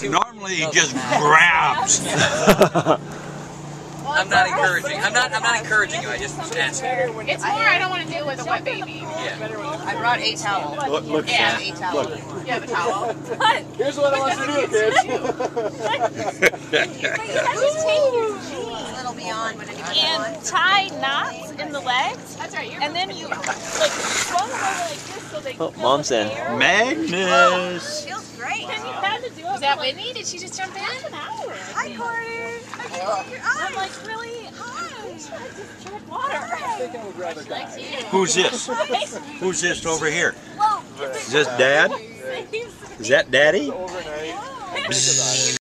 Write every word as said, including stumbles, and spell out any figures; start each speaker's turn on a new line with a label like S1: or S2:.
S1: Normally he just grabs.
S2: I'm not encouraging. I'm not. I'm not encouraging you. I just asked you.
S3: It's more I don't want to deal with a wet baby.
S2: Yeah.
S4: I brought a towel.
S5: Look, look,
S3: Yeah,
S4: A towel.
S5: look.
S3: You have a towel.
S6: But,
S5: Here's what I want you to do, kids.
S6: but you have to take your jeans
S4: A little beyond what anybody
S6: and
S4: wants.
S6: tie knots in the legs,
S3: That's right. You're
S6: and then you like swung them over like this so they
S7: Oh,
S6: fill
S7: Mom's
S6: with
S7: in.
S6: air.
S5: Magnus.
S4: Feels great.
S6: And you had to do it
S3: Is that
S6: for like
S3: Whitney? Did she just jump in?
S6: half an hour.
S4: Hi, Carter. I can see your eyes.
S6: I'm like, really? I just tried water.
S5: I think I would rather die.
S1: Who's this? Who's this over here?
S6: Whoa.
S1: Is this Dad? Is that Daddy?
S5: Overnight.
S1: Bzzz.